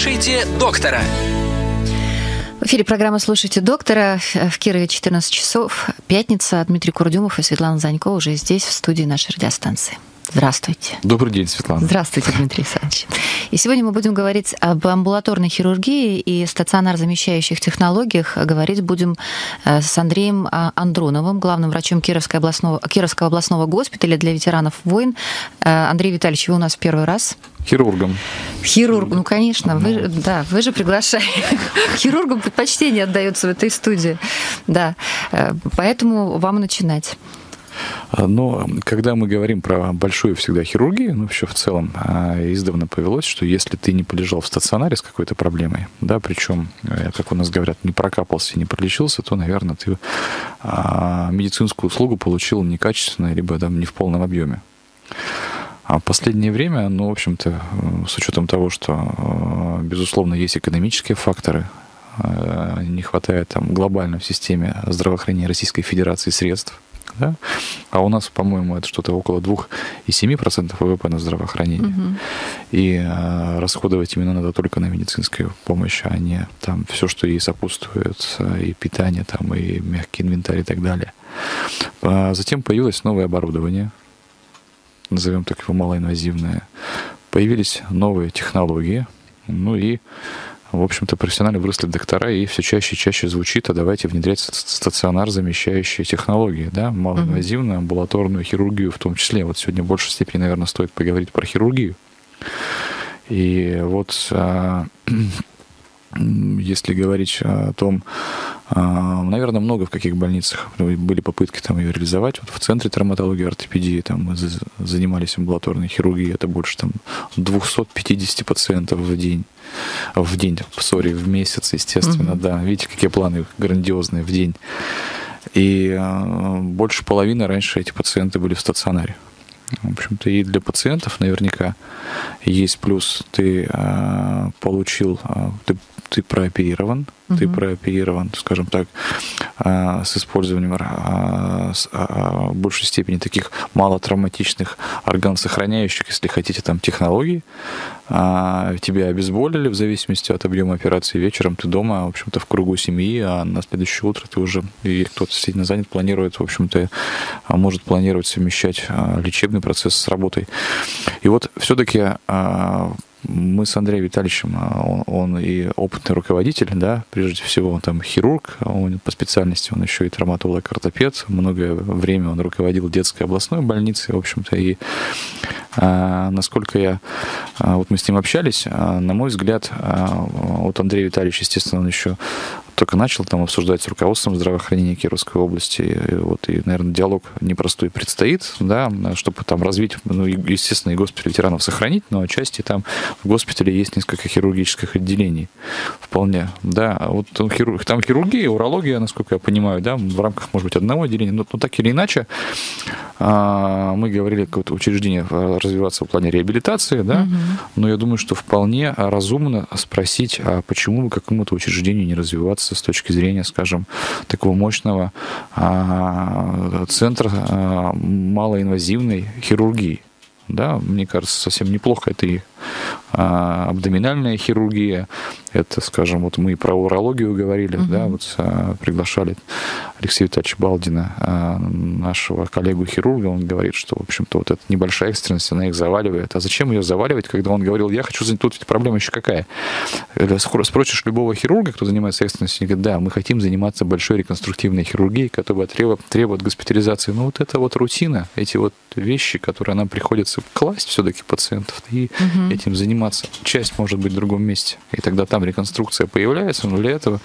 «Слушайте доктора». В эфире программа «Слушайте доктора». В Кирове 14 часов. Пятница. Дмитрий Курдюмов и Светлана Занько уже здесь, в студии нашей радиостанции. Здравствуйте. Добрый день, Светлана. Здравствуйте, Дмитрий Александрович. И сегодня мы будем говорить об амбулаторной хирургии и стационар-замещающих технологиях. Говорить будем с Андреем Андроновым, главным врачом Кировского областного госпиталя для ветеранов войн. Андрей Витальевич, вы у нас в первый раз. Хирургом. Ну, конечно, вы же приглашаете. Хирургам предпочтение отдается в этой студии. Да, поэтому вам начинать. Но когда мы говорим про большую всегда хирургию, вообще в целом издавна повелось, что если ты не полежал в стационаре с какой-то проблемой, да, причем, как у нас говорят, не прокапался и не пролечился, то, наверное, ты медицинскую услугу получил некачественно, либо не в полном объеме. А в последнее время, в общем-то, с учетом того, что, безусловно, есть экономические факторы, не хватает глобально в системе здравоохранения Российской Федерации средств, да? А у нас, по-моему, это что-то около 2,7% ВВП на здравоохранение. Угу. И расходовать именно надо только на медицинскую помощь, а не все, что ей сопутствует, и питание, и мягкий инвентарь и так далее. Затем появилось новое оборудование, назовем так его малоинвазивное. Появились новые технологии, и в общем-то, профессионально выросли доктора, и все чаще и чаще звучит, а давайте внедрять стационар, замещающие технологии, да, малоинвазивную, амбулаторную хирургию в том числе. Вот сегодня в большей степени, наверное, стоит поговорить про хирургию. И вот если говорить о том, наверное, много в каких больницах были попытки ее реализовать. Вот в центре травматологии и ортопедии мы занимались амбулаторной хирургией, это больше 250 пациентов в месяц, естественно, да. Видите, какие планы грандиозные в день. И больше половины раньше эти пациенты были в стационаре. В общем-то, и для пациентов наверняка есть плюс. Ты получил, ты прооперирован, скажем так, с использованием в большей степени таких малотравматичных органосохраняющих, если хотите, технологий. Тебя обезболили в зависимости от объема операции. Вечером ты дома, в общем-то, в кругу семьи, а на следующее утро ты уже, и кто-то сильно занят, планирует, в общем-то, может планировать совмещать лечебный процесс с работой. И вот все-таки мы с Андреем Витальевичем, он и опытный руководитель, да, прежде всего, он хирург, он по специальности, он еще и травматолог-ортопед. Многое время он руководил детской областной больницей, в общем-то, и насколько мы с ним общались, на мой взгляд, Андрей Витальевич, естественно, он еще только начал обсуждать с руководством здравоохранения Кировской области. И, наверное, диалог непростой предстоит, да, чтобы развить, естественно, и госпиталь ветеранов сохранить, но отчасти в госпитале есть несколько хирургических отделений. Вполне, да. Там хирургия, урология, насколько я понимаю, да, в рамках, может быть, одного отделения. Но так или иначе, мы говорили, какое-то учреждение развиваться в плане реабилитации, да, но я думаю, что вполне разумно спросить, а почему бы какому-то учреждению не развиваться с точки зрения, скажем, такого мощного центра малоинвазивной хирургии. Да, мне кажется, совсем неплохо. Это и абдоминальная хирургия, это, скажем, мы и про урологию говорили, да, приглашали Алексея Витальевича Балдина, нашего коллегу-хирурга, он говорит, что, в общем-то, эта небольшая экстренность, она их заваливает. А зачем ее заваливать, когда он говорил, я хочу, тут ведь проблема еще какая? Спросишь любого хирурга, кто занимается экстренностью, говорит, да, мы хотим заниматься большой реконструктивной хирургией, которая требует госпитализации. Но это рутина, эти вещи, которые нам приходится класть все-таки пациентов, и этим заниматься. Часть может быть в другом месте. И тогда там реконструкция появляется, но для этого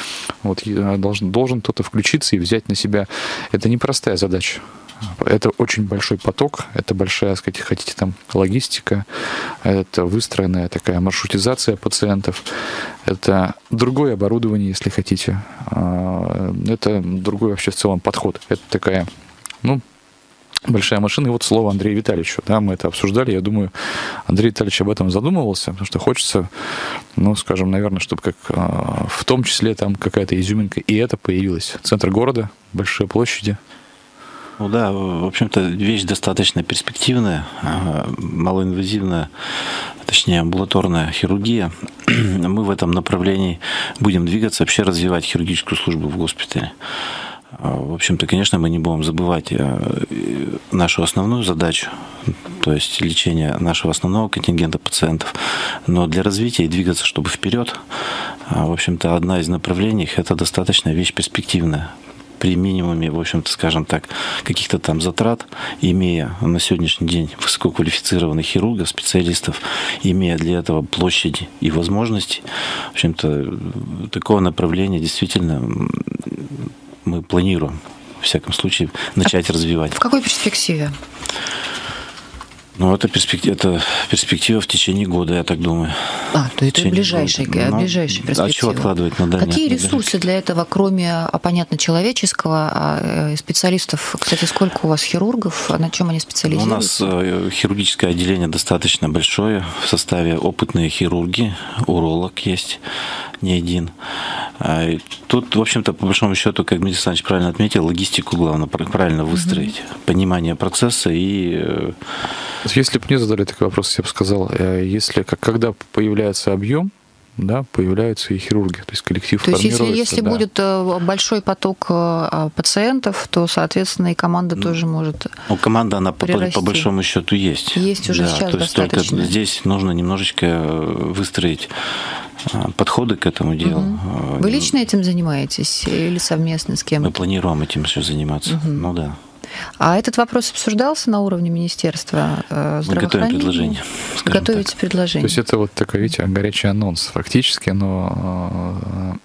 должен кто-то включиться и взять на себя. Это непростая задача. Это очень большой поток, это большая, хотите, логистика, это выстроенная такая маршрутизация пациентов, это другое оборудование, если хотите, это другой вообще в целом подход. Это такая, большая машина. И слово Андрею Витальевичу. Да, мы это обсуждали. Я думаю, Андрей Витальевич об этом задумывался, потому что хочется, скажем, наверное, чтобы в том числе какая-то изюминка. И это появилось. Центр города, большие площади. Ну да, в общем-то, вещь достаточно перспективная, малоинвазивная, точнее, амбулаторная хирургия. Мы в этом направлении будем двигаться, вообще развивать хирургическую службу в госпитале. В общем-то, конечно, мы не будем забывать нашу основную задачу, то есть лечение нашего основного контингента пациентов, но для развития и двигаться, чтобы вперед, в общем-то, одна из направлений – это достаточно вещь перспективная. При минимуме, в общем-то, скажем так, каких-то там затрат, имея на сегодняшний день высококвалифицированных хирургов, специалистов, имея для этого площади и возможности, в общем-то, такого направления действительно мы планируем, во всяком случае, начать развивать. В какой перспективе? Ну, это перспектива в течение года, я так думаю. То это ближайшая перспектива. А чего откладывать на дальний? Какие ресурсы для этого, кроме, понятно, человеческого, специалистов? Кстати, сколько у вас хирургов? На чем они специализируются? У нас хирургическое отделение достаточно большое. В составе опытные хирурги, уролог есть, не один. Тут, в общем-то, по большому счету, как Дмитрий Александрович правильно отметил, логистику главное правильно выстроить, понимание процесса и... Если бы мне задали такой вопрос, я бы сказал, когда появляется объем, да, появляются и хирурги, то есть коллектив формируется. То есть если будет большой поток пациентов, то, соответственно, и команда тоже может команда, она по большому счету есть. Есть уже сейчас то есть достаточно. Только здесь нужно немножечко выстроить подходы к этому делу. Вы лично этим занимаетесь или совместно с кем-то? Мы планируем этим еще заниматься, ну да. А этот вопрос обсуждался на уровне Министерства здравоохранения? Мы готовим предложение. Готовите предложение. То есть это вот такой, видите, горячий анонс фактически, но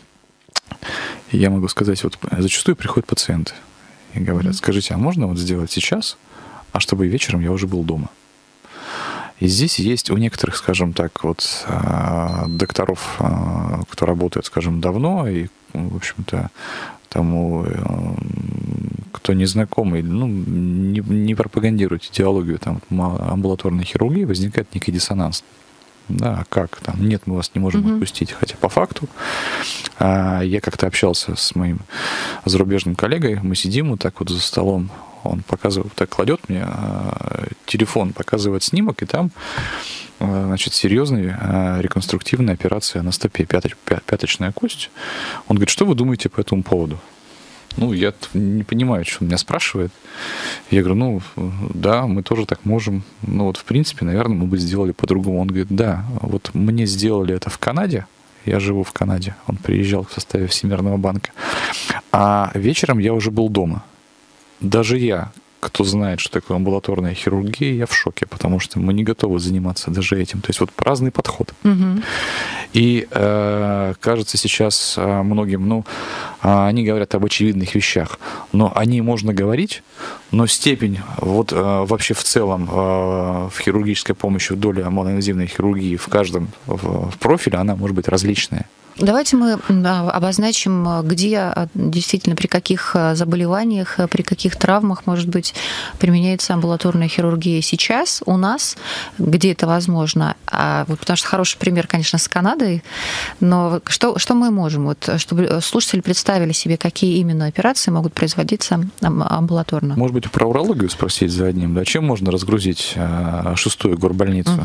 я могу сказать, вот зачастую приходят пациенты и говорят, скажите, а можно вот сделать сейчас, а чтобы вечером я уже был дома? И здесь есть у некоторых, скажем так, вот докторов, кто работает, скажем, давно, и, в общем-то, тому, кто не знакомый, не пропагандирует идеологию там, амбулаторной хирургии, возникает некий диссонанс. Да, как там? Нет, мы вас не можем отпустить. Хотя по факту я как-то общался с моим зарубежным коллегой, мы сидим вот так вот за столом, он показывает, так кладет мне телефон, показывает снимок, и там, значит, серьезная реконструктивная операция на стопе, пяточная кость. Он говорит, что вы думаете по этому поводу? Я не понимаю, что он меня спрашивает. Я говорю, да, мы тоже так можем. В принципе, наверное, мы бы сделали по-другому. Он говорит, да, вот мне сделали это в Канаде. Я живу в Канаде. Он приезжал в составе Всемирного банка. А вечером я уже был дома. Даже я, кто знает, что такое амбулаторная хирургия, я в шоке, потому что мы не готовы заниматься даже этим. То есть вот разный подход. И кажется сейчас многим, они говорят об очевидных вещах, но о ней можно говорить, но степень вот вообще в целом в хирургической помощи, доля малоинвазивной хирургии в каждом профиле, она может быть различная. Давайте мы обозначим, где действительно, при каких заболеваниях, при каких травмах, может быть, применяется амбулаторная хирургия сейчас у нас, где это возможно. Потому что хороший пример, конечно, с Канадой, но что мы можем, чтобы слушатели представили себе, какие именно операции могут производиться амбулаторно? Может быть, про урологию спросить за одним, да? Чем можно разгрузить 6-ю горбольницу?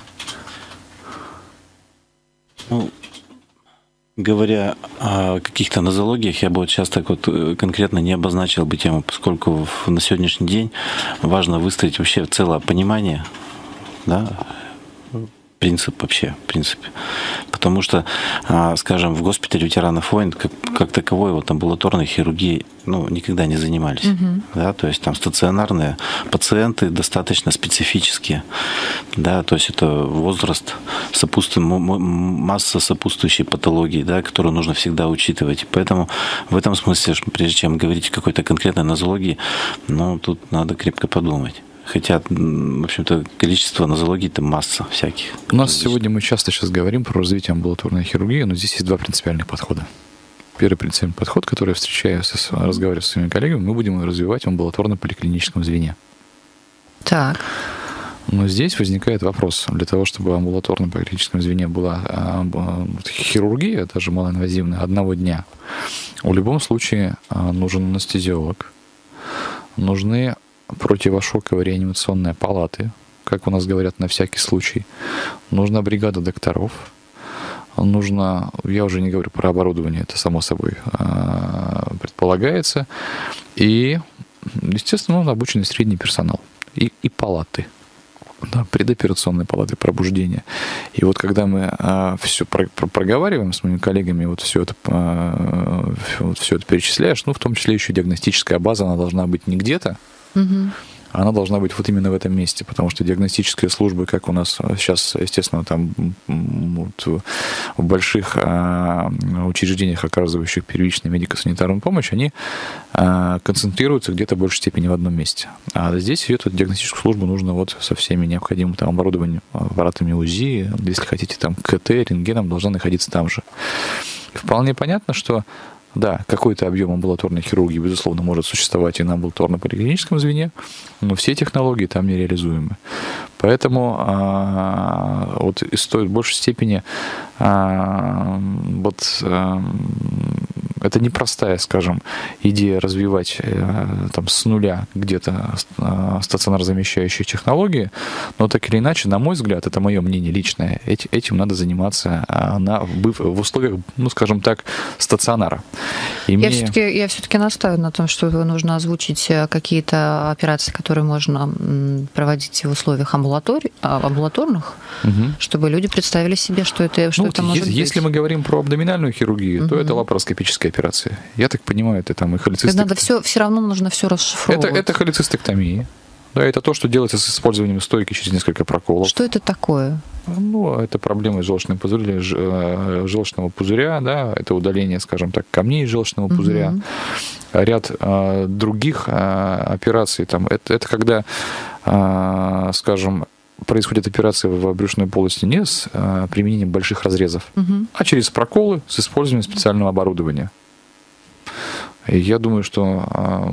Говоря о каких-то нозологиях, я бы вот сейчас так вот конкретно не обозначил бы тему, поскольку на сегодняшний день важно выстроить вообще целое понимание, да, принцип вообще, в принципе. Потому что, скажем, в госпитале ветеранов войн как таковой вот амбулаторной хирургией никогда не занимались. Да, то есть там стационарные пациенты достаточно специфические. Да, то есть это возраст, масса сопутствующей патологии, да, которую нужно всегда учитывать. И поэтому в этом смысле, прежде чем говорить о какой-то конкретной нозологии, тут надо крепко подумать. Хотя, в общем-то, количество нозологий-то масса всяких. У нас сегодня мы часто сейчас говорим про развитие амбулаторной хирургии, но здесь есть два принципиальных подхода. Первый принципиальный подход, который я встречаю, разговариваю со своими коллегами, мы будем развивать в амбулаторно-поликлиническом звене. Так. Но здесь возникает вопрос. Для того, чтобы в амбулаторном поликлиническом звене была хирургия, даже малоинвазивная, одного дня, в любом случае нужен анестезиолог, нужны противошоковые реанимационные палаты, как у нас говорят, на всякий случай. Нужна бригада докторов. Нужно, я уже не говорю про оборудование, это само собой предполагается. И, естественно, нужен обученный средний персонал. И палаты. Да, предоперационные палаты пробуждения. И вот когда мы все проговариваем с моими коллегами, вот все это перечисляешь, ну, в том числе еще диагностическая база, она должна быть не где-то, она должна быть вот именно в этом месте, потому что диагностические службы, как у нас сейчас, естественно, там вот, в больших учреждениях, оказывающих первичную медико-санитарную помощь, они концентрируются где-то в большей степени в одном месте. А здесь эту диагностическую службу нужно вот со всеми необходимым там оборудованием, аппаратами УЗИ, если хотите, там КТ, рентгеном, должна находиться там же. И вполне понятно, что да, какой-то объем амбулаторной хирургии, безусловно, может существовать и на амбулаторно-поликлиническом звене, но все технологии там нереализуемы. Поэтому вот и стоит в большей степени это непростая, скажем, идея развивать там, с нуля где-то стационар-замещающие технологии, но так или иначе, на мой взгляд, это мое мнение личное, этим надо заниматься в условиях, ну, скажем так, стационара. Я все-таки настаиваю на том, что нужно озвучить какие-то операции, которые можно проводить в условиях амбулаторных, чтобы люди представили себе, что это может быть. Если мы говорим про абдоминальную хирургию, то это лапароскопическая операция. Я так понимаю, это там и холецистектомия. Все равно нужно все расшифровывать. Это холецистектомия. Да, это то, что делается с использованием стойки через несколько проколов. Что это такое? Ну, это проблемы желчного пузыря, да, это удаление, скажем так, камней из желчного пузыря. Ряд других операций, там, это когда, скажем, происходит операция в брюшной полости не с применением больших разрезов, а через проколы с использованием специального оборудования. И я думаю, что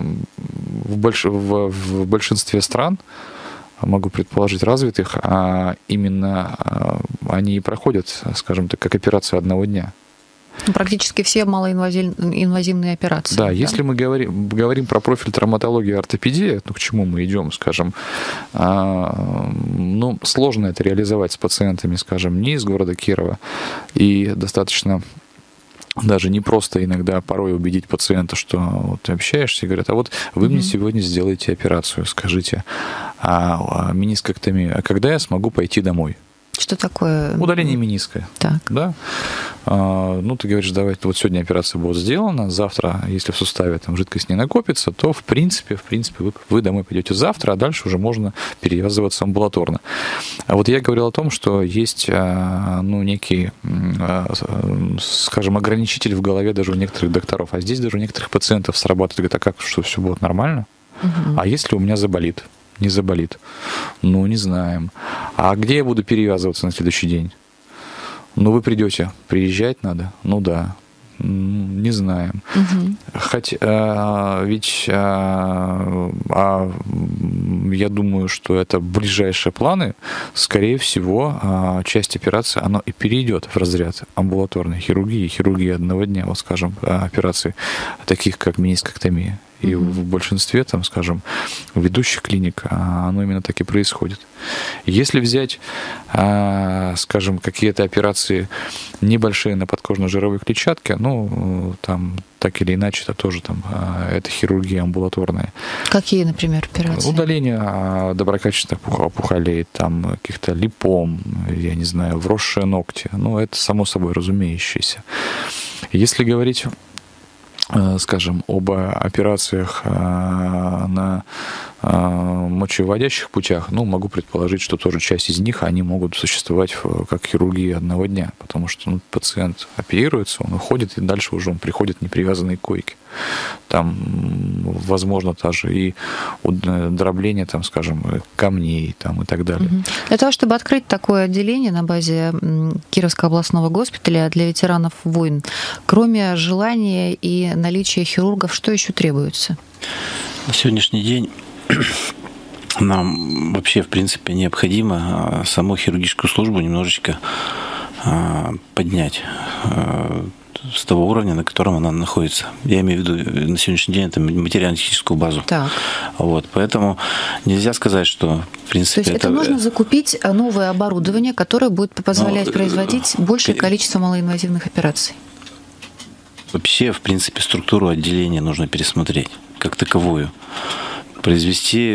в большинстве стран, могу предположить, развитых, именно они и проходят, скажем так, как операцию одного дня. Практически все малоинвазивные операции. Да, если мы говорим про профиль травматологии и ортопедии, ну, к чему мы идем, скажем, ну, сложно это реализовать с пациентами, скажем, не из города Кирова, и достаточно даже не просто иногда порой убедить пациента, что вот ты общаешься и говорят, а вот вы мне сегодня сделаете операцию, скажите, менискоктомию, а когда я смогу пойти домой? Что такое? Удаление мениска. Так. Да? Ну, ты говоришь, давай, вот сегодня операция будет сделана, завтра, если в суставе там жидкость не накопится, то в принципе вы домой пойдете завтра, а дальше уже можно перевязываться амбулаторно. А вот я говорил о том, что есть, ну, некий, скажем, ограничитель в голове даже у некоторых докторов, а здесь даже у некоторых пациентов срабатывает, говорят, а как, что все будет нормально? А если у меня заболит? Не заболит. Ну, не знаем. А где я буду перевязываться на следующий день? Ну, вы придете. Приезжать надо? Ну, да. Не знаем. Ведь я думаю, что это ближайшие планы. Скорее всего, часть операции, она и перейдет в разряд амбулаторной хирургии одного дня, вот, скажем, операций, таких как менискоктомия. И в большинстве, там, скажем, ведущих клиник оно именно так и происходит. Если взять, скажем, какие-то операции небольшие на подкожно-жировой клетчатке, ну, там, так или иначе, это тоже там, это хирургия амбулаторная. Какие, например, операции? Удаление доброкачественных опухолей, там, каких-то липом, я не знаю, вросшие ногти. Ну, это само собой разумеющееся. Если говорить, скажем, об операциях на мочевыводящих путях, ну, могу предположить, что тоже часть из них, они могут существовать как хирургия одного дня, потому что пациент оперируется, он уходит, и дальше уже он приходит не привязанный к койке. Там, возможно, даже и дробление, там, скажем, камней там, и так далее. Для того, чтобы открыть такое отделение на базе Кировского областного госпиталя для ветеранов войн, кроме желания и наличия хирургов, что еще требуется? На сегодняшний день нам вообще, в принципе, необходимо саму хирургическую службу немножечко поднять. То с того уровня, на котором она находится. Я имею в виду на сегодняшний день это материально-техническую базу. Так. Вот, поэтому нельзя сказать, что в принципе... То есть это нужно закупить новое оборудование, которое будет позволять производить большее количество малоинвазивных операций? Вообще, в принципе, структуру отделения нужно пересмотреть как таковую. Произвести,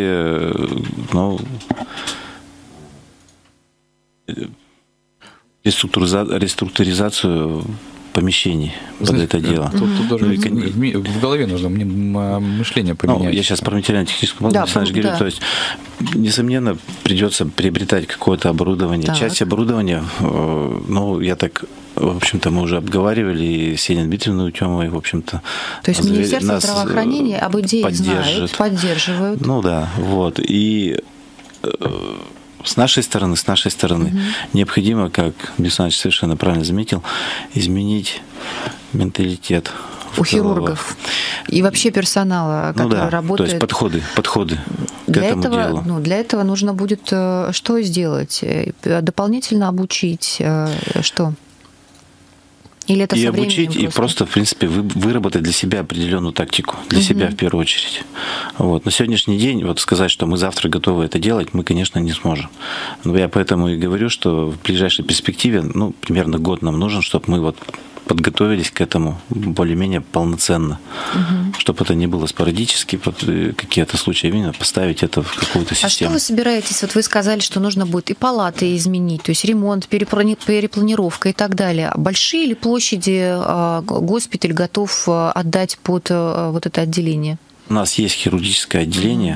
реструктуризацию помещений под это дело. Тут даже в голове нужно мышление поменять. Я сейчас про материально-техническую базу, Александр говорит, то есть, несомненно, придется приобретать какое-то оборудование. Так. Часть оборудования, я так, в общем-то, мы уже обговаривали и с Еленой Дмитриевной Утёмовой, в общем-то. То есть Министерство здравоохранения об идее знают, поддерживают. Вот. И с нашей стороны необходимо, как Александр совершенно правильно заметил, изменить менталитет у хирургов и вообще персонала, который работает. То есть подходы к этому делу. Для этого нужно будет что сделать? Дополнительно обучить? Что? Или это и обучить, и просто, в принципе, выработать для себя определенную тактику, для себя в первую очередь. Вот. На сегодняшний день сказать, что мы завтра готовы это делать, мы, конечно, не сможем. Но я поэтому и говорю, что в ближайшей перспективе, примерно год нам нужен, чтобы мы подготовились к этому более-менее полноценно, чтобы это не было спорадически, под какие-то случаи именно поставить это в какую-то систему. А что вы собираетесь? Вы сказали, что нужно будет и палаты изменить, то есть ремонт, перепланировка и так далее. Большие ли площади госпиталь готов отдать под это отделение? У нас есть хирургическое отделение,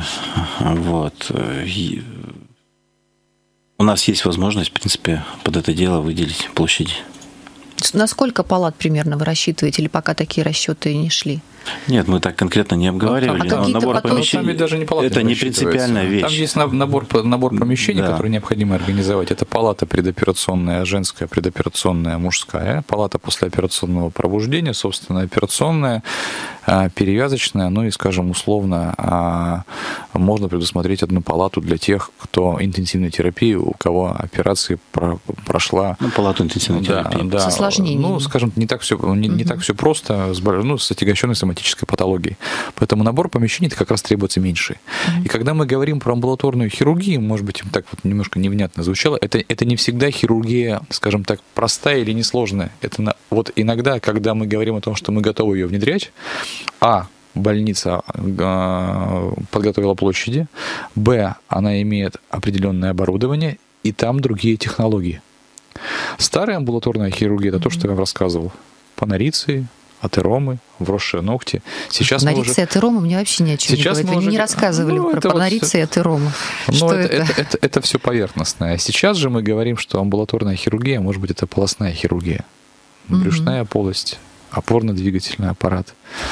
у нас есть возможность, в принципе, под это дело выделить площади. На сколько палат примерно вы рассчитываете, или пока такие расчеты не шли? Нет, мы так конкретно не обговаривали. Набор помещений даже это не принципиальная вещь. Там есть набор помещений, которые необходимо организовать. Это палата предоперационная, женская, предоперационная, мужская, палата послеоперационного пробуждения, собственно, операционная, перевязочная, и, скажем, условно, можно предусмотреть одну палату для тех, кто интенсивной терапии, у кого операция прошла. Палату интенсивной терапии. С осложнениями. Скажем, не так все просто, с отягощенной соматической патологией. Поэтому набор помещений как раз требуется меньше. И когда мы говорим про амбулаторную хирургию, может быть, так немножко невнятно звучало, это не всегда хирургия, скажем так, простая или несложная. Это иногда, когда мы говорим о том, что мы готовы ее внедрять, больница подготовила площади, она имеет определенное оборудование, и там другие технологии. Старая амбулаторная хирургия — это то, что я вам рассказывал. Панориции, атеромы, вросшие ногти. Сейчас панориции и атеромы мне вообще ни о чем не говорят. Вы не рассказывали про панориции и атеромы. Что это? Это все поверхностное. Сейчас же мы говорим, что амбулаторная хирургия, может быть, это полостная хирургия. Брюшная полость, опорно-двигательный аппарат.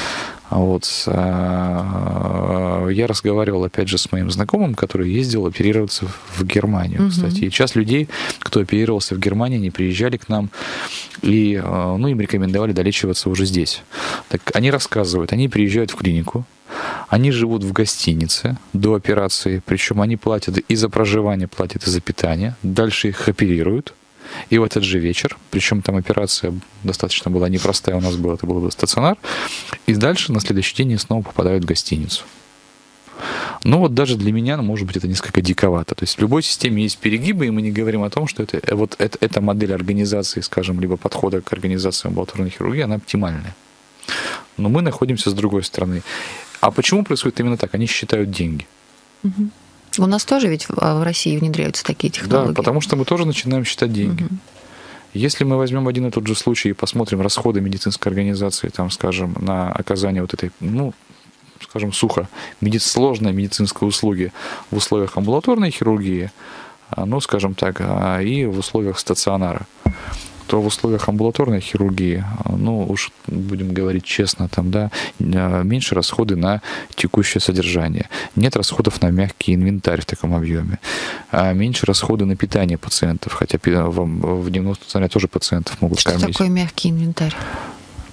Я разговаривал, опять же, с моим знакомым, который ездил оперироваться в Германию, кстати. И часть людей, кто оперировался в Германии, не приезжали к нам, и им рекомендовали долечиваться уже здесь. Так они рассказывают, они приезжают в клинику, они живут в гостинице до операции, причем они платят и за проживание, платят и за питание, дальше их оперируют. И в этот же вечер, причем там операция достаточно была непростая, это был стационар, и дальше на следующий день они снова попадают в гостиницу. Даже для меня, может быть, это несколько диковато. То есть в любой системе есть перегибы, и мы не говорим о том, что эта модель организации, скажем, либо подхода к организации амбулаторной хирургии, она оптимальная. Но мы находимся с другой стороны. А почему происходит именно так? Они считают деньги. У нас тоже ведь в России внедряются такие технологии. Да, потому что мы тоже начинаем считать деньги. Если мы возьмем один и тот же случай и посмотрим расходы медицинской организации, скажем, на оказание этой, сухо, сложной медицинской услуги в условиях амбулаторной хирургии, скажем так, и в условиях стационара, то в условиях амбулаторной хирургии, уж будем говорить честно, меньше расходы на текущее содержание. Нет расходов на мягкий инвентарь в таком объеме. Меньше расходы на питание пациентов, хотя в дневном стационаре тоже пациентов могут кормить. Что такое мягкий инвентарь?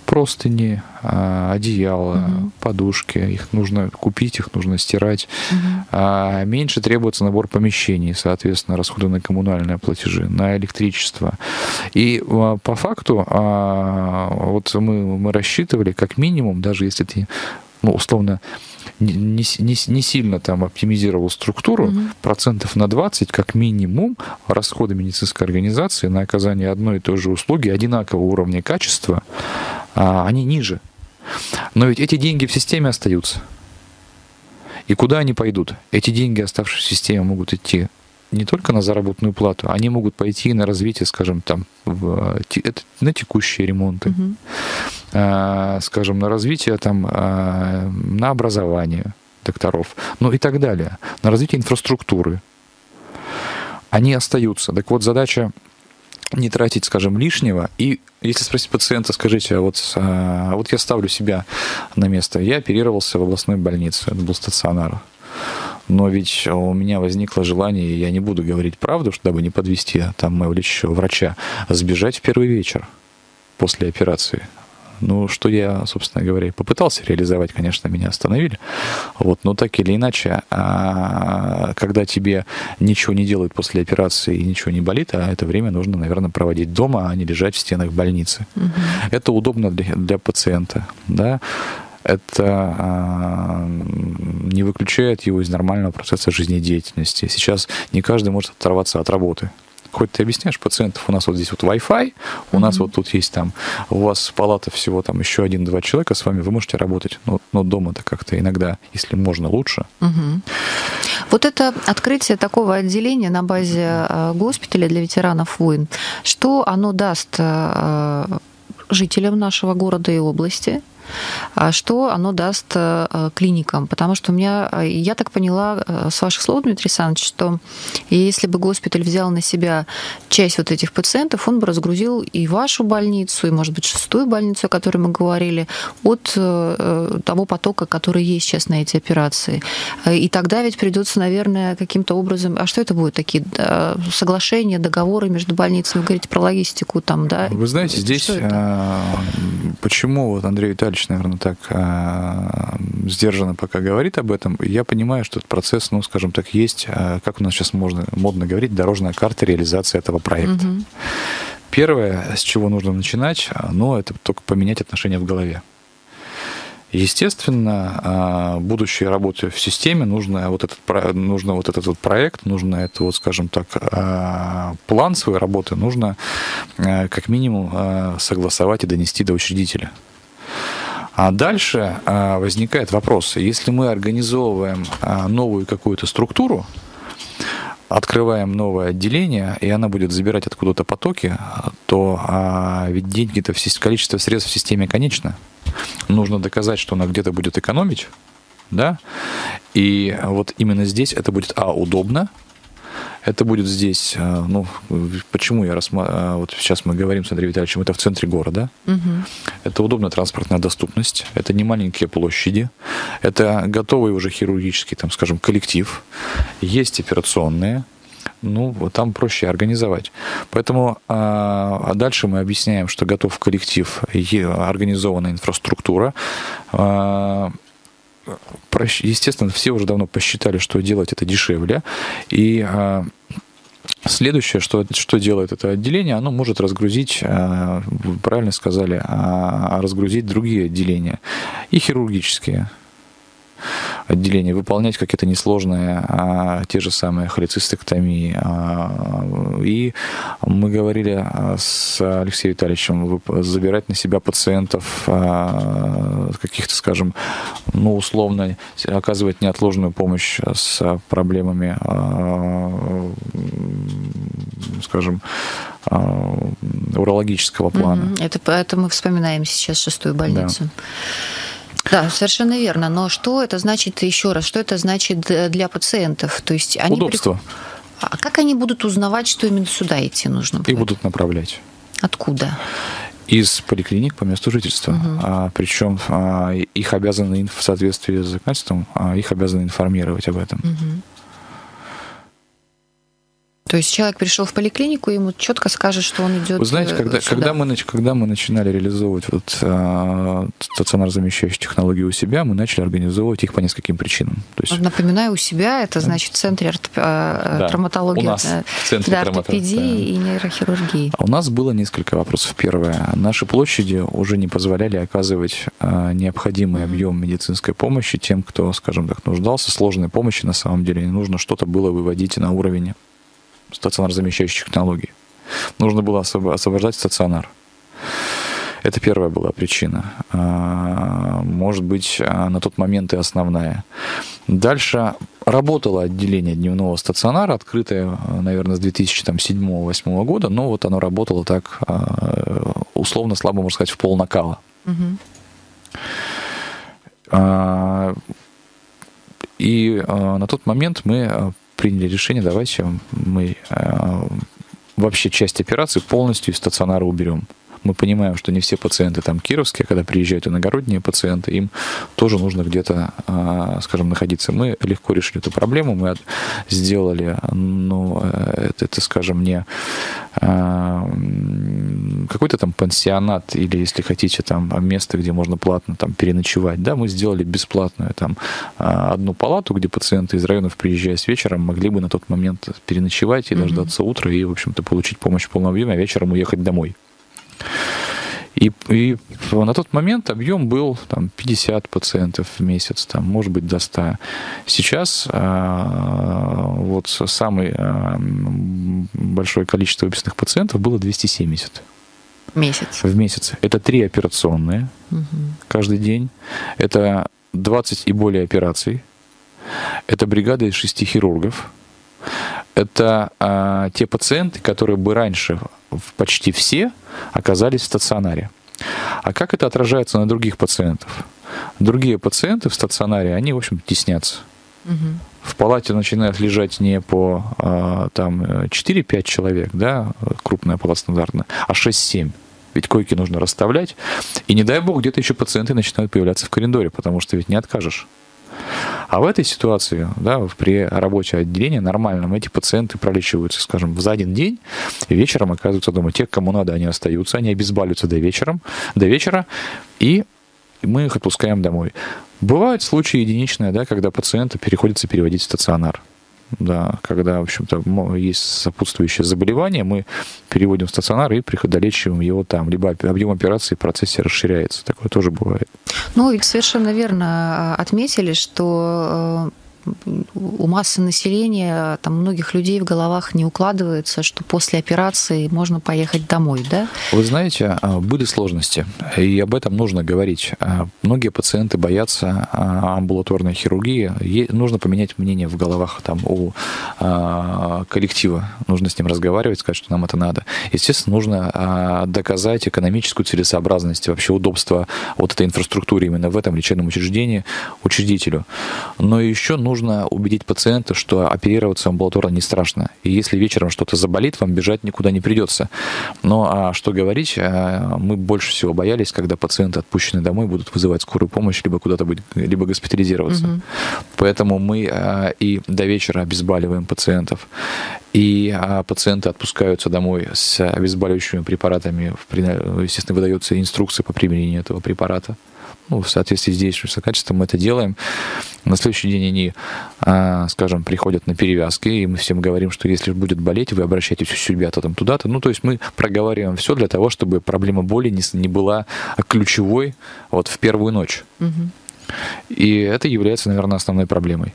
простыни, одеяла, подушки. Их нужно купить, их нужно стирать. Меньше требуется набор помещений, соответственно, расходы на коммунальные платежи, на электричество. И по факту вот мы рассчитывали, как минимум, даже если ты, условно, не сильно там оптимизировал структуру, процентов на 20 как минимум расходы медицинской организации на оказание одной и той же услуги одинакового уровня качества, они ниже. Но ведь эти деньги в системе остаются. И куда они пойдут? Эти деньги, оставшиеся в системе, могут идти не только на заработную плату, они могут пойти на развитие, скажем, там, на текущие ремонты, скажем, на развитие, там, на образование докторов, и так далее, на развитие инфраструктуры. Они остаются. Так вот, задача не тратить, скажем, лишнего. И если спросить пациента, скажите, вот я ставлю себя на место, я оперировался в областной больнице, это был стационар. Но ведь у меня возникло желание, я не буду говорить правду, чтобы не подвести там моего лечащего врача, сбежать в первый вечер после операции. Что я, собственно говоря, и попытался реализовать, конечно, меня остановили. Но так или иначе, когда тебе ничего не делают после операции и ничего не болит, это время нужно, наверное, проводить дома, а не лежать в стенах больницы. Это удобно для пациента, да. Это не выключает его из нормального процесса жизнедеятельности. Сейчас не каждый может оторваться от работы. Хоть ты объясняешь пациентов, у нас вот здесь вот Wi-Fi, у нас вот тут есть там, у вас палата всего там еще 1-2 человека с вами, вы можете работать, но дома-то как-то иногда, если можно, лучше. Вот это открытие такого отделения на базе госпиталя для ветеранов войн, что оно даст жителям нашего города и области? Что оно даст клиникам? Потому что я так поняла с ваших слов, Дмитрий Александрович, что если бы госпиталь взял на себя часть вот этих пациентов, он бы разгрузил и вашу больницу, и, может быть, 6-ю больницу, о которой мы говорили, от того потока, который есть сейчас на эти операции. И тогда ведь придется, наверное, каким-то образом... А что это будет? Такие соглашения, договоры между больницами? Вы говорите про логистику там, да? Вы знаете, здесь... Почему Андрей Витальевич, наверное, так сдержанно пока говорит об этом, я понимаю, что этот процесс, скажем так, есть, как у нас сейчас модно говорить, дорожная карта реализации этого проекта. Первое, с чего нужно начинать, это только поменять отношения в голове. Естественно, будущей работы в системе нужно вот этот проект, нужно это, скажем так, план своей работы нужно как минимум согласовать и донести до учредителя. А дальше возникает вопрос, если мы организовываем новую какую-то структуру, открываем новое отделение, и она будет забирать откуда-то потоки, то ведь деньги-то, количество средств в системе конечно. Нужно доказать, что она где-то будет экономить, да, и вот именно здесь это будет, удобно, это будет здесь, почему вот сейчас мы говорим с Андреем Витальевичем, это в центре города, это удобная транспортная доступность, это не маленькие площади, это готовый уже хирургический, там, скажем, коллектив, есть операционные, там проще организовать. Поэтому дальше мы объясняем, что готов коллектив, организованная инфраструктура. Естественно, все уже давно посчитали, что делать это дешевле. И следующее, что делает это отделение, оно может разгрузить, правильно сказали, разгрузить другие отделения, и хирургические отделения, выполнять какие-то несложные, те же самые холецистектомии. И мы говорили с Алексеем Витальевичем, забирать на себя пациентов, каких-то, скажем, условно, оказывать неотложную помощь с проблемами, скажем, урологического плана. Это мы вспоминаем сейчас 6-ю больницу. Да, совершенно верно. Но что это значит, еще раз, что это значит для пациентов? То есть они удобство. А как они будут узнавать, что именно сюда идти нужно будет? Их будут направлять. Откуда? Из поликлиник по месту жительства. Причем их обязаны, в соответствии с законодательством, их обязаны информировать об этом. То есть человек пришел в поликлинику, ему четко скажут, что он идет. Вы знаете, когда мы начинали реализовывать стационар-замещающие технологии у себя, мы начали организовывать их по нескольким причинам. То есть, напоминаю, у себя это значит в центре травматологии, у нас в центре ортопедии и нейрохирургии. У нас было несколько вопросов. Первое. Наши площади уже не позволяли оказывать необходимый объем медицинской помощи тем, кто, скажем так, нуждался. Сложной помощи на самом деле. Нужно что-то было выводить на уровень стационар-замещающих технологий. Нужно было освобождать стационар. Это первая была причина. Может быть, на тот момент и основная. Дальше работало отделение дневного стационара, открытое, наверное, с 2007-2008 года, но вот оно работало так, условно, слабо, можно сказать, в полнакала. И на тот момент мы приняли решение, давайте мы вообще часть операций полностью из стационара уберем. Мы понимаем, что не все пациенты там кировские, когда приезжают иногородние пациенты, им тоже нужно где-то, скажем, находиться. Мы легко решили эту проблему, мы сделали, это, скажем, не какой-то там пансионат или, если хотите, там место, где можно платно там переночевать. Да, мы сделали бесплатную там одну палату, где пациенты из районов, приезжая с вечером, могли бы на тот момент переночевать и дождаться утра и, в общем-то, получить помощь в полном объеме, а вечером уехать домой. И на тот момент объем был там 50 пациентов в месяц, там, может быть, до 100. Сейчас вот самое большое количество выписанных пациентов было 270. В месяц. Это 3 операционные каждый день. Это 20 и более операций. Это бригада из 6 хирургов. Это те пациенты, которые бы раньше почти все оказались в стационаре. А как это отражается на других пациентов? Другие пациенты в стационаре, они, в общем, теснятся. В палате начинают лежать не по там 4-5 человек, да, крупная палата стандартная, а 6-7. Ведь койки нужно расставлять. И не дай бог, где-то еще пациенты начинают появляться в коридоре, потому что ведь не откажешь. А в этой ситуации, да, при работе отделения нормальном эти пациенты пролечиваются, скажем, за один день, и вечером оказываются дома. Те, кому надо, они остаются, они обезболиваются до вечера, и мы их отпускаем домой. Бывают случаи единичные, да, когда пациента приходится переводить в стационар. Да, когда, в общем-то, есть сопутствующее заболевание, мы переводим в стационар и долечиваем его там. Либо объем операции в процессе расширяется. Такое тоже бывает. Ну, ведь совершенно верно отметили, что у массы населения, там, многих людей в головах не укладывается, что после операции можно поехать домой, да? Вы знаете, были сложности, и об этом нужно говорить. Многие пациенты боятся амбулаторной хирургии. Нужно поменять мнение в головах там, у коллектива. Нужно с ним разговаривать, сказать, что нам это надо. Естественно, нужно доказать экономическую целесообразность, вообще удобство вот этой инфраструктуры именно в этом лечебном учреждении учредителю. Но еще нужно убедить пациента, что оперироваться амбулаторно не страшно. И если вечером что-то заболит, вам бежать никуда не придется. Но что говорить, мы больше всего боялись, когда пациенты, отпущенные домой, будут вызывать скорую помощь, либо куда-то быть, либо госпитализироваться. Поэтому мы и до вечера обезболиваем пациентов. И пациенты отпускаются домой с обезболивающими препаратами. Естественно, выдается инструкция по применению этого препарата. В соответствии с действующим качеством мы это делаем. На следующий день они, скажем, приходят на перевязки, и мы всем говорим, что если будет болеть, вы обращаетесь у себя там туда-то. То есть мы проговариваем все для того, чтобы проблема боли не была ключевой вот в первую ночь. И это является, наверное, основной проблемой.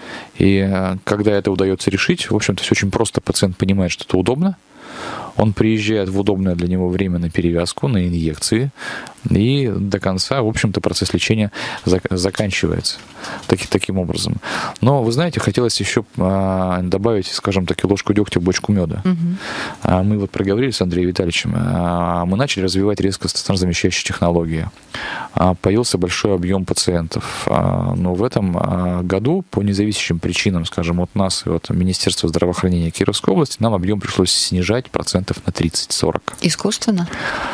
И когда это удается решить, в общем-то, все очень просто. Пациент понимает, что это удобно. Он приезжает в удобное для него время на перевязку, на инъекции, и до конца, в общем-то, процесс лечения заканчивается таким образом. Но, вы знаете, хотелось еще добавить, скажем так, ложку дегтя в бочку меда. Мы вот проговорили с Андреем Витальевичем, мы начали развивать резко стационар-замещающие технологии. Появился большой объем пациентов. Но в этом году, по независящим причинам, скажем, от нас и от Министерства здравоохранения Кировской области, нам объем пришлось снижать процентов на 30-40. Искусственно?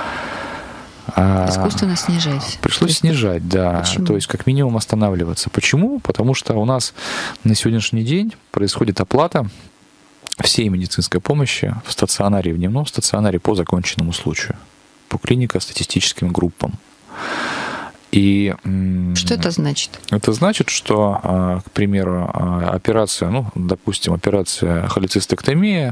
Искусственно снижать. Пришлось снижать, да. Почему? То есть как минимум останавливаться. Почему? Потому что у нас на сегодняшний день происходит оплата всей медицинской помощи в стационаре и в дневном стационаре по законченному случаю, по клинико-статистическим группам. И что это значит? Это значит, что, к примеру, операция, допустим, операция холецистектомия,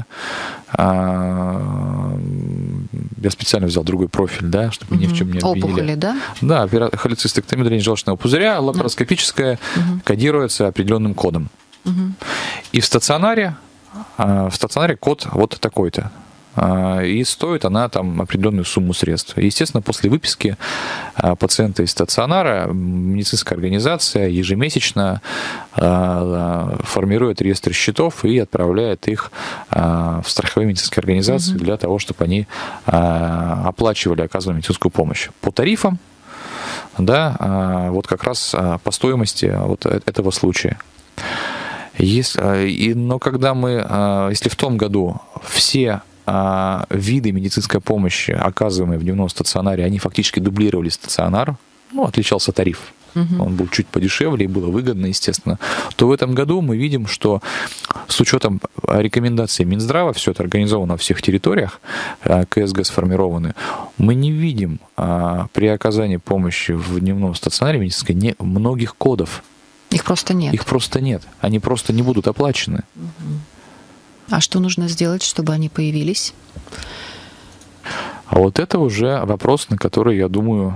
я специально взял другой профиль, да, чтобы ни в чем не обвинили. Опухоли, да? Да, холецистектомия удаление желчного пузыря, лапароскопическая, кодируется определенным кодом. И в стационаре код вот такой-то. И стоит она там определенную сумму средств. И, естественно, после выписки пациента из стационара медицинская организация ежемесячно формирует реестр счетов и отправляет их в страховые медицинские организации для того, чтобы они оплачивали оказываемую медицинскую помощь. По тарифам, да, вот как раз по стоимости вот этого случая. Но когда если в том году все виды медицинской помощи, оказываемые в дневном стационаре, они фактически дублировали стационар, отличался тариф, он был чуть подешевле и было выгодно, естественно, то в этом году мы видим, что с учетом рекомендаций Минздрава, все это организовано на всех территориях, КСГ сформированы, мы не видим при оказании помощи в дневном стационаре медицинской многих кодов. Их просто нет. Их просто нет. Они просто не будут оплачены. А что нужно сделать, чтобы они появились? А вот это уже вопрос, на который, я думаю,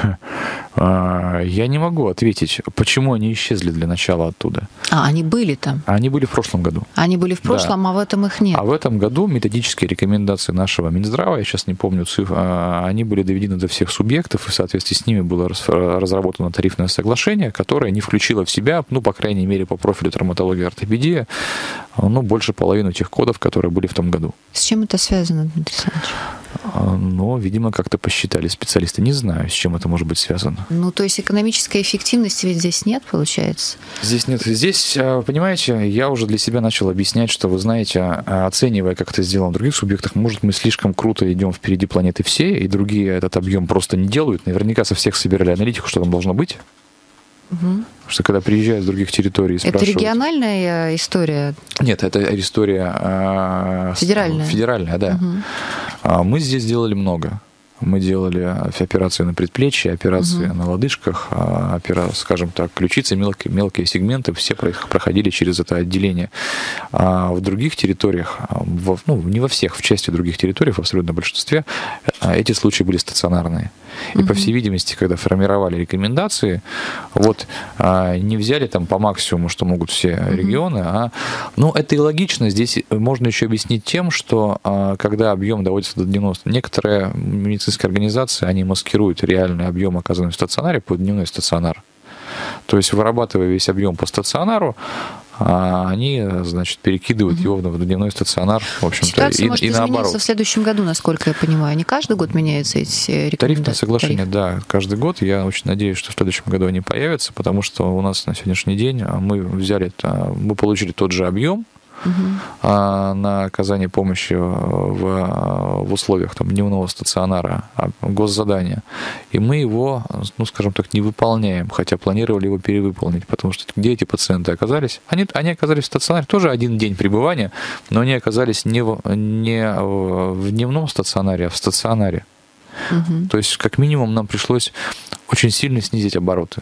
я не могу ответить, почему они исчезли для начала оттуда. Они были там? Они были в прошлом году. Они были в прошлом, да. А в этом их нет? А в этом году методические рекомендации нашего Минздрава, я сейчас не помню цифр, они были доведены до всех субъектов, и в соответствии с ними было разработано тарифное соглашение, которое не включило в себя, по крайней мере, по профилю травматологии и ортопедии, больше половины тех кодов, которые были в том году. С чем это связано, Дмитрий Александрович? Видимо, как-то посчитали специалисты. Не знаю, с чем это может быть связано. То есть экономической эффективности ведь здесь нет, получается? Здесь нет. Здесь, понимаете, я уже для себя начал объяснять, что, вы знаете, оценивая, как это сделано в других субъектах, может, мы слишком круто идем впереди планеты все, и другие этот объем просто не делают. Наверняка со всех собирали аналитику, что там должно быть. Потому что когда приезжают с других территорий, спрашивают... Это региональная история? Нет, это история... Федеральная? Федеральная, да. Мы здесь делали много. Мы делали операции на предплечье, операции на лодыжках, скажем так, ключицы, мелкие сегменты, все проходили через это отделение. А в других территориях, не во всех, в части других территорий, в абсолютном большинстве, эти случаи были стационарные. И, по всей видимости, когда формировали рекомендации, не взяли там по максимуму, что могут все регионы, это и логично. Здесь можно еще объяснить тем, что когда объем доводится до 90, некоторые медицинские организации, они маскируют реальный объем, оказанный в стационаре, под дневной стационар. То есть, вырабатывая весь объем по стационару, они, перекидывают его в дневной стационар, в общем-то, ситуация может измениться наоборот. В следующем году, насколько я понимаю. Не каждый год меняются эти рекомендации? Тарифное соглашение, да, каждый год. Я очень надеюсь, что в следующем году они появятся, потому что у нас на сегодняшний день мы получили тот же объем на оказание помощи в условиях дневного стационара, госзадания. И мы его, скажем так, не выполняем, хотя планировали его перевыполнить, потому что где эти пациенты оказались? Они оказались в стационаре, тоже один день пребывания, но они оказались не в дневном стационаре, а в стационаре. То есть, как минимум, нам пришлось очень сильно снизить обороты.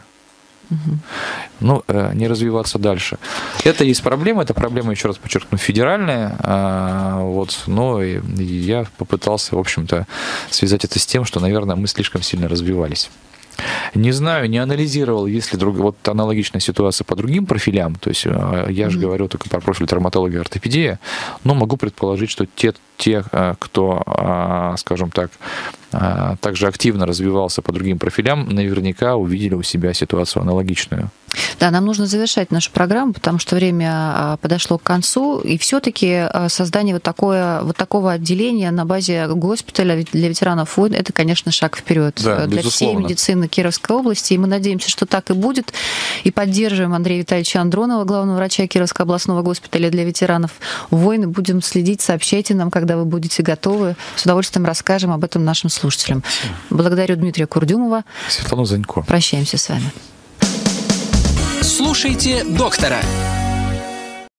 Не развиваться дальше. Это есть проблема, эта проблема, еще раз подчеркну, федеральная, но я попытался, в общем-то, связать это с тем, что, наверное, мы слишком сильно развивались. Не знаю, не анализировал, есть ли аналогичная ситуация по другим профилям, то есть я же говорил только про профиль травматологии и ортопедии, но могу предположить, что те, кто, скажем так, также активно развивался по другим профилям, наверняка увидели у себя ситуацию аналогичную. Да, нам нужно завершать нашу программу, потому что время подошло к концу, и все-таки создание такого отделения на базе госпиталя для ветеранов войн — это, конечно, шаг вперед, да, для всей медицины Кировской области, и мы надеемся, что так и будет, и поддерживаем Андрея Витальевича Андронова, главного врача Кировского областного госпиталя для ветеранов войн, и будем следить, сообщайте нам, когда вы будете готовы, с удовольствием расскажем об этом нашим слушателям. Благодарю Дмитрия Курдюмова. Светлану Занько. Прощаемся с вами. Слушайте доктора.